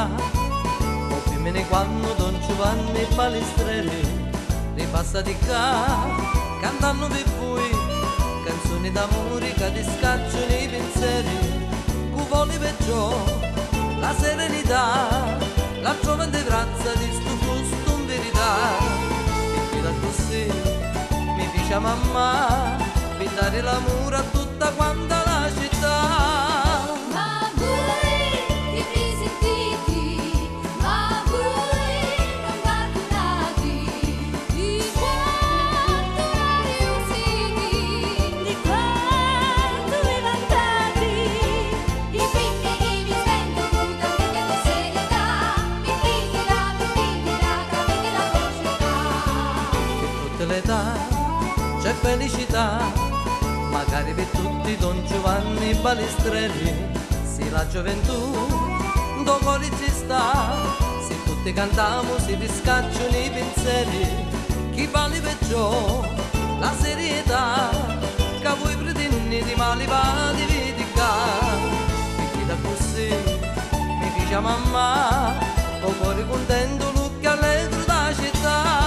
felicità. O femmine quando Don Giovanni e Balistrelli ripassa di qua, cantando per voi canzoni d'amore che ti scacciano i pensieri, cu voli perciò la serenità, la giovane grazia di sto gusto in verità. E qui da così mi dice mamma, per dare l'amore a tutta quanta la città. L'età c'è felicità, magari per tutti Don Giovanni Balistrelli, se la gioventù do cuore ci sta, se tutti cantiamo si riscacciano i pensieri, chi vale perciò la serietà, che voi pretendete di male va di vendicare. E chi da così mi dice mamma, con cuore contento lui che allegro da città.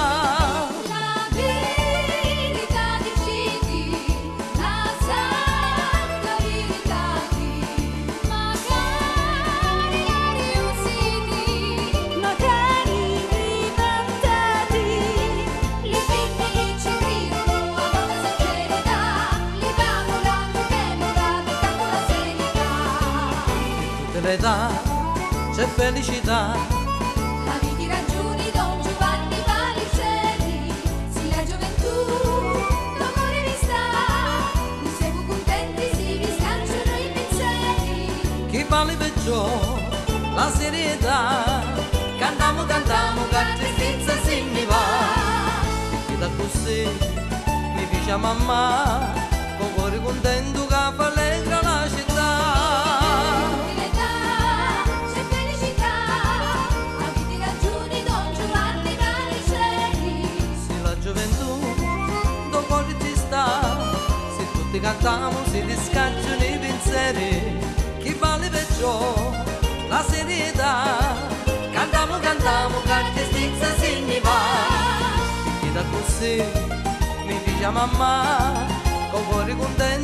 L'età c'è felicità, avete ragione Don Giovanni Balistrelli, se la gioventù l'amore vi sta, noi siamo contenti se vi scacciano i pensieri, chi vale perciò la serietà, cantiamo che tristezza se ne va. E chi da così mi dice mamma, con cuore contento che fa allegra la città. Cantiamo, si riscacciano i pensieri, chi vale perciò la serietà, cantiamo che tristezza se ne va. E chi da così mi dice mamma, con cuore contento